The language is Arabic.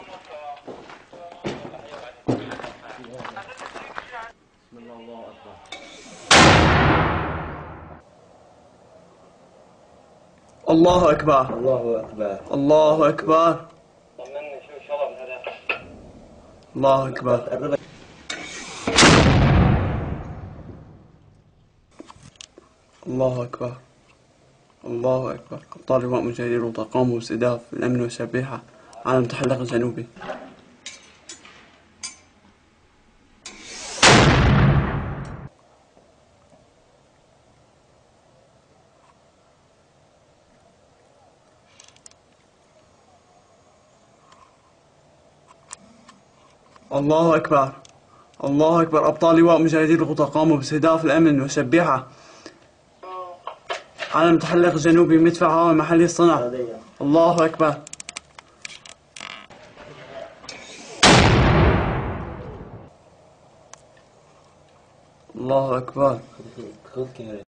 بسم الله، الله أكبر. الله أكبر. الله أكبر. الله أكبر. طمني شو شرب هذا؟ الله أكبر. الله أكبر. الله أكبر. أبطال لواء مجاهدين الوطن قاموا باستهداف الأمن والسبيحة على المتحلق الجنوبي. الله أكبر. الله أكبر. أبطال لواء مجاهدين الغوطة قاموا باستهداف الأمن والسبيحة على المتحلق الجنوبي مدفع هواء محلي الصنع. الله أكبر. الله أكبر.